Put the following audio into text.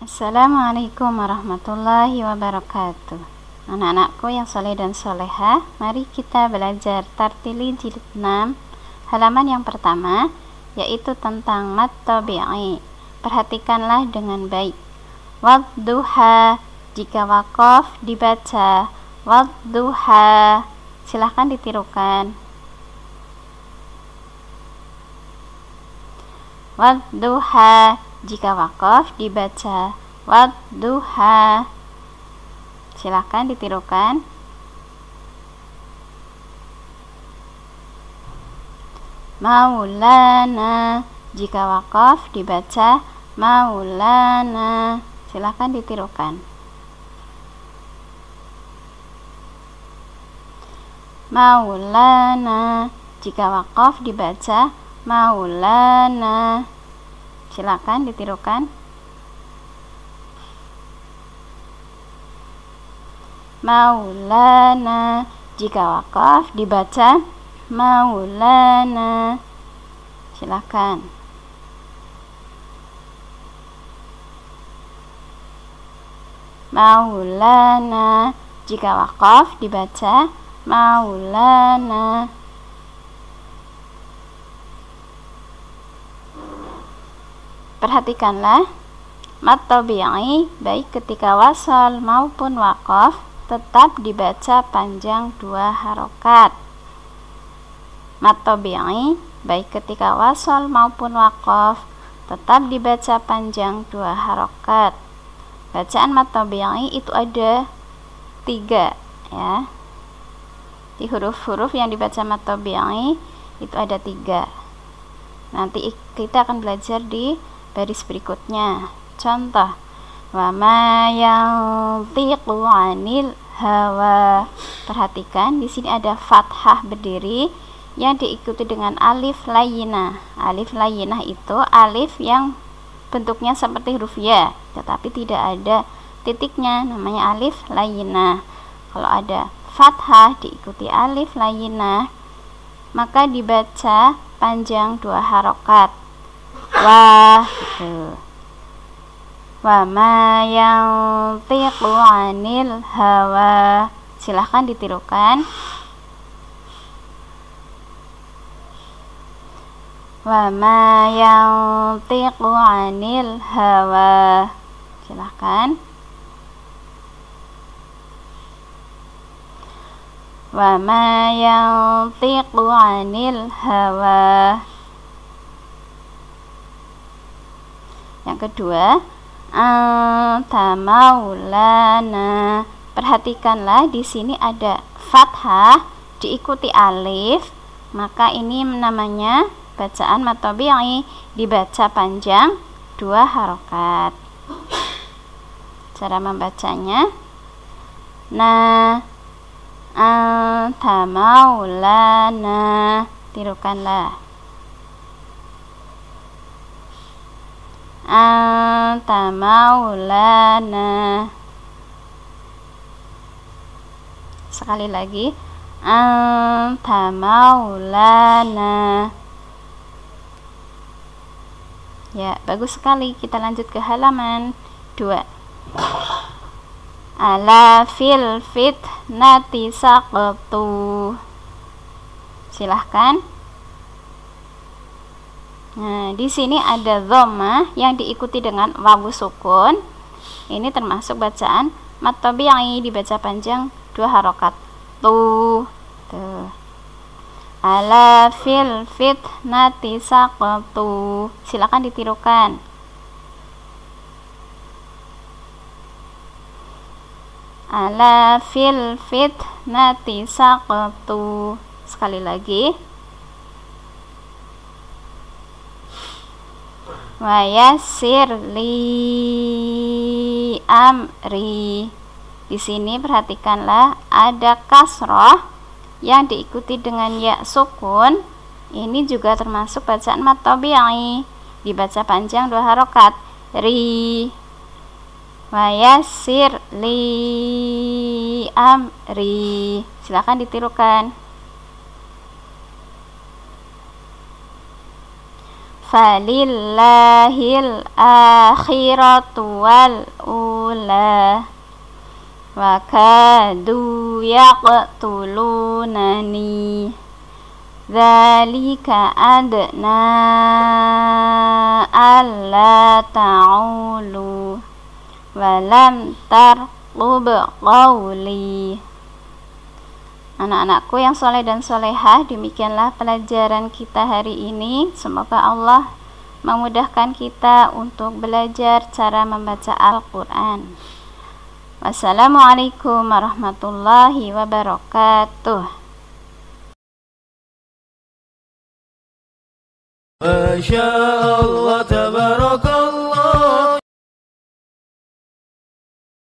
Assalamualaikum warahmatullahi wabarakatuh. Anak-anakku yang soleh dan solehah, mari kita belajar Tartili jilid 6 halaman yang pertama, yaitu tentang mat tabi'i. Perhatikanlah dengan baik. Wadduha, jika waqaf dibaca wadduha. Silahkan ditirukan. Wadduha, jika waqaf dibaca wadduha. Silahkan ditirukan. Maulana, jika waqaf dibaca maulana. Silahkan ditirukan. Maulana, jika waqaf dibaca maulana. Silakan ditirukan. Maulana, jika waqaf dibaca maulana. Silakan. Maulana, jika waqaf dibaca maulana. Perhatikanlah, mat tabi'i baik ketika wasal maupun waqaf tetap dibaca panjang 2 harokat. Mat tabi'i baik ketika wasal maupun waqaf tetap dibaca panjang 2 harokat. Bacaan mat tabi'i itu ada 3 ya. Di huruf-huruf yang dibaca mat tabi'i itu ada 3. Nanti kita akan belajar di baris berikutnya. Contoh, wa ma yantiqu 'anil hawa. Perhatikan di sini ada fathah berdiri yang diikuti dengan alif layyinah. Alif layyinah itu alif yang bentuknya seperti huruf ya, tetapi tidak ada titiknya, namanya alif layyinah. Kalau ada fathah diikuti alif layyinah, maka dibaca panjang 2 harokat. Wah, gitu. Wa ma yantiqu 'anil hawa. Silahkan ditirukan. Wa ma yantiqu 'anil hawa. Silahkan. Wa ma yantiqu 'anil hawa. Yang kedua, anta maulana. Perhatikanlah di sini ada fathah diikuti alif, maka ini namanya bacaan mat tabi'i, dibaca panjang 2 harokat. Cara membacanya, anta maulana. Tirukanlah. Anta maulana. Sekali lagi, anta maulana. Ya, bagus sekali. Kita lanjut ke halaman 2. Ala fil fitnati saqtu. Silahkan. Nah, di sini ada dhammah yang diikuti dengan wawu sukun. Ini termasuk bacaan mat tabi'i, dibaca panjang 2 harokat. Tuh. Ala fil fitnati saqtu. Silakan ditirukan. Ala fil fitnati saqtu. Sekali lagi. Wa yassir li amri. Di sini perhatikanlah ada kasroh yang diikuti dengan ya sukun. Ini juga termasuk bacaan mat tabi'i, dibaca panjang 2 harokat. Ri. Wa yassir li amri. Silakan ditirukan. falillahil akhiratu wal ula wa kadu yaqtulunani dzalika adna alla ta'ulu walam tarqub qawli. Anak-anakku yang soleh dan solehah, demikianlah pelajaran kita hari ini. Semoga Allah memudahkan kita untuk belajar cara membaca Al-Quran. Wassalamualaikum warahmatullahi wabarakatuh. Masya Allah, tabarakallah.